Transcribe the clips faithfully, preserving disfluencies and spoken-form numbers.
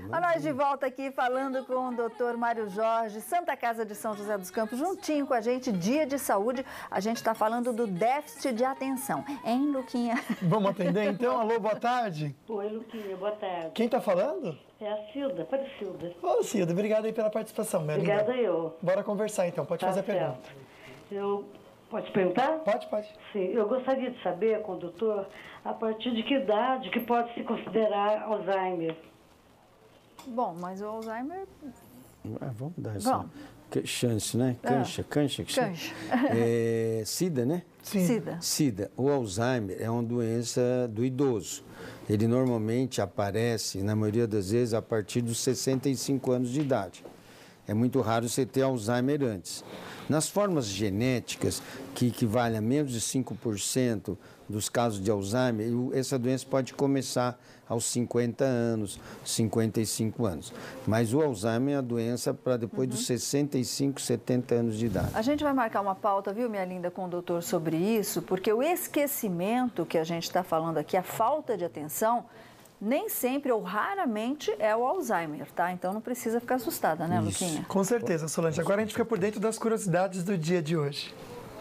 A nós de volta aqui falando com o doutor Mário Jorge, Santa Casa de São José dos Campos, juntinho com a gente, Dia de Saúde. A gente está falando do déficit de atenção, hein, Luquinha? Vamos atender então? Alô, boa tarde. Oi, Luquinha, boa tarde. Quem está falando? É a Cilda, Aparecilda. Ô, Cilda, obrigado aí pela participação, minha linda. Obrigada eu. Bora conversar então, pode Tá fazer a certo. pergunta. Eu... Pode perguntar? Pode, pode. Sim, eu gostaria de saber, condutor, a partir de que idade que pode se considerar Alzheimer? Bom, mas o Alzheimer... Ah, vamos dar essa Vamos. chance, né? Cancha, cancha. que chama. Cancha. É, SIDA, né? Sim. Sida. SIDA. O Alzheimer é uma doença do idoso. Ele normalmente aparece, na maioria das vezes, a partir dos sessenta e cinco anos de idade. É muito raro você ter Alzheimer antes. Nas formas genéticas, que equivalem a menos de cinco por cento dos casos de Alzheimer, essa doença pode começar aos cinquenta anos, cinquenta e cinco anos. Mas o Alzheimer é a doença para depois uhum. dos sessenta e cinco, setenta anos de idade. A gente vai marcar uma pauta, viu, minha linda, com o doutor sobre isso, porque o esquecimento que a gente está falando aqui, a falta de atenção, nem sempre ou raramente é o Alzheimer, tá? Então não precisa ficar assustada, né, Isso. Luquinha? Com certeza, Solange. Agora a gente fica por dentro das curiosidades do dia de hoje.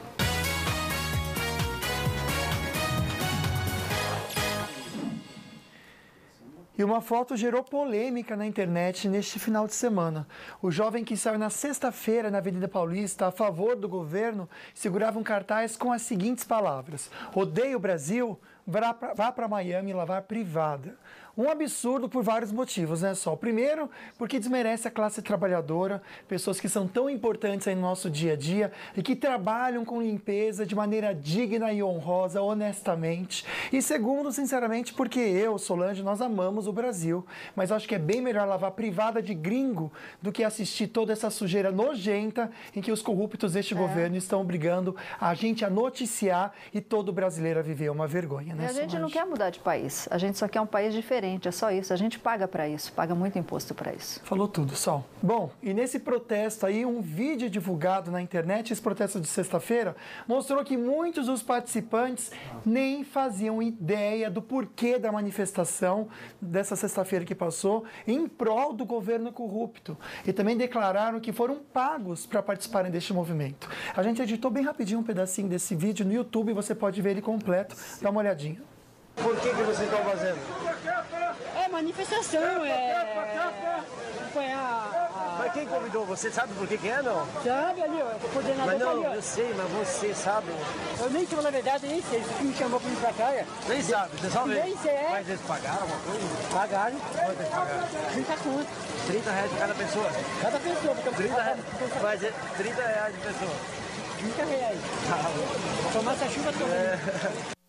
E uma foto gerou polêmica na internet neste final de semana. O jovem que saiu na sexta-feira na Avenida Paulista a favor do governo segurava um cartaz com as seguintes palavras: "Odeio o Brasil, vá para Miami lavar privada". Um absurdo por vários motivos, né, Sol? Primeiro, porque desmerece a classe trabalhadora, pessoas que são tão importantes aí no nosso dia a dia e que trabalham com limpeza de maneira digna e honrosa, honestamente. E segundo, sinceramente, porque eu, Solange, nós amamos o Brasil, mas acho que é bem melhor lavar privada de gringo do que assistir toda essa sujeira nojenta em que os corruptos deste é. governo estão obrigando a gente a noticiar e todo brasileiro a viver uma vergonha, né, E a gente Solange? não quer mudar de país, a gente só quer um país diferente. É só isso, a gente paga para isso, paga muito imposto para isso. Falou tudo, Sol. Bom, e nesse protesto aí, um vídeo divulgado na internet, esse protesto de sexta-feira, mostrou que muitos dos participantes nem faziam ideia do porquê da manifestação dessa sexta-feira que passou em prol do governo corrupto. E também declararam que foram pagos para participarem deste movimento. A gente editou bem rapidinho um pedacinho desse vídeo no YouTube, você pode ver ele completo, dá uma olhadinha. Por que que vocês estão fazendo? É manifestação, é... Foi a, a... Mas quem convidou? Você sabe por que que é, não? Sabe ali, ó, o coordenador Mas não, tá ali, ó. eu sei, mas você sabe. Eu nem sei, na verdade, nem sei. Você que me chamou pra ir pra cá, é? Nem sabe, você sabe? Nem sei, é. Mas eles pagaram alguma coisa? Pagaram. Quanto eles pagaram? trinta conto. trinta reais de cada pessoa? Cada pessoa. Porque trinta reais, mas é trinta reais de pessoa. trinta reais. Tomar essa chuva toda. É.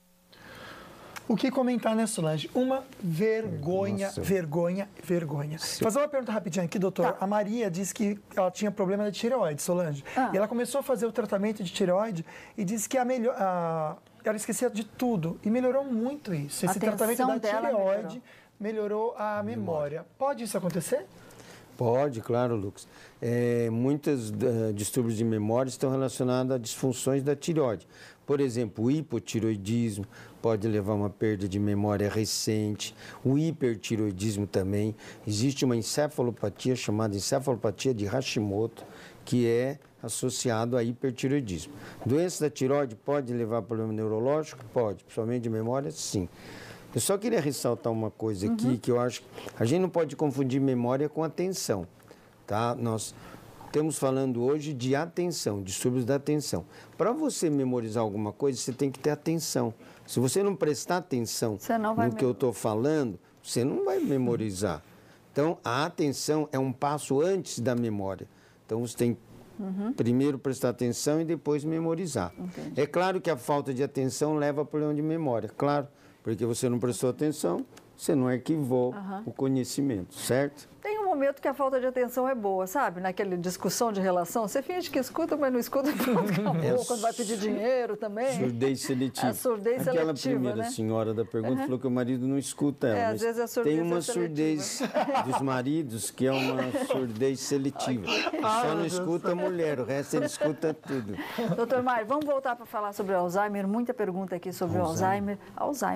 O que comentar, né, Solange? Uma vergonha, Nossa. vergonha, vergonha. Sim. Fazer uma pergunta rapidinho aqui, doutor. Tá. A Maria disse que ela tinha problema de tireoide, Solange. Ah. E ela começou a fazer o tratamento de tireoide e disse que a melhor, a, ela esquecia de tudo. E melhorou muito isso. Esse tratamento da tireoide melhorou. melhorou a memória. Pode isso acontecer? Pode, claro, Lucas. É, muitos uh, distúrbios de memória estão relacionados a disfunções da tireoide. Por exemplo, o hipotireoidismo pode levar a uma perda de memória recente, o hipertireoidismo também. Existe uma encefalopatia chamada encefalopatia de Hashimoto, que é associado a hipertireoidismo. Doença da tireoide pode levar a problema neurológico? Pode, principalmente de memória, sim. Eu só queria ressaltar uma coisa aqui, uhum. que eu acho que a gente não pode confundir memória com atenção, tá? Nós estamos falando hoje de atenção, distúrbios da atenção. Para você memorizar alguma coisa, você tem que ter atenção. Se você não prestar atenção no que eu estou falando, você não vai memorizar. Então, a atenção é um passo antes da memória. Então, você tem que uhum. primeiro prestar atenção e depois memorizar. Entendi. É claro que a falta de atenção leva a problema de memória, claro. Porque você não prestou atenção, você não arquivou uhum. o conhecimento, certo? Tem um momento que a falta de atenção é boa, sabe? Naquela discussão de relação, você finge que escuta, mas não escuta, pronto, acabou. É quando vai pedir dinheiro também. Surdez seletiva. A surdez Aquela seletiva, Aquela primeira né? senhora da pergunta uhum. falou que o marido não escuta ela. É, mas às vezes a surdez tem uma é surdez dos maridos que é uma surdez seletiva. Ai, Só não escuta a mulher, o resto ele escuta tudo. Doutor Mário, vamos voltar para falar sobre o Alzheimer. Muita pergunta aqui sobre Alzheimer. o Alzheimer. Alzheimer.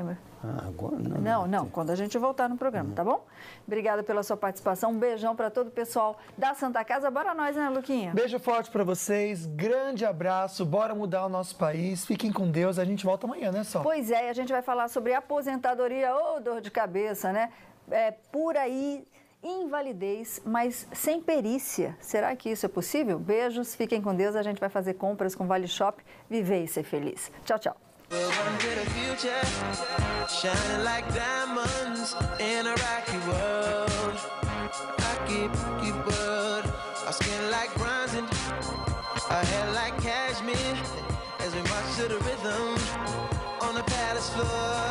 Ah, agora não. Não, não, quando a gente voltar no programa, tá bom? Obrigada pela sua participação, um beijão para todo o pessoal da Santa Casa. Bora nós, né, Luquinha? Beijo forte para vocês, grande abraço, bora mudar o nosso país, fiquem com Deus, a gente volta amanhã, né, Sol? Pois é, e a gente vai falar sobre aposentadoria ou dor de cabeça, né? É, por aí, invalidez, mas sem perícia. Será que isso é possível? Beijos, fiquem com Deus, a gente vai fazer compras com Vale Shop, viver e ser feliz. Tchau, tchau. Welcome to the future, shining like diamonds in a rocky world. Rocky, rocky world. Our skin like bronze and our hair like cashmere as we march to the rhythm on the palace floor.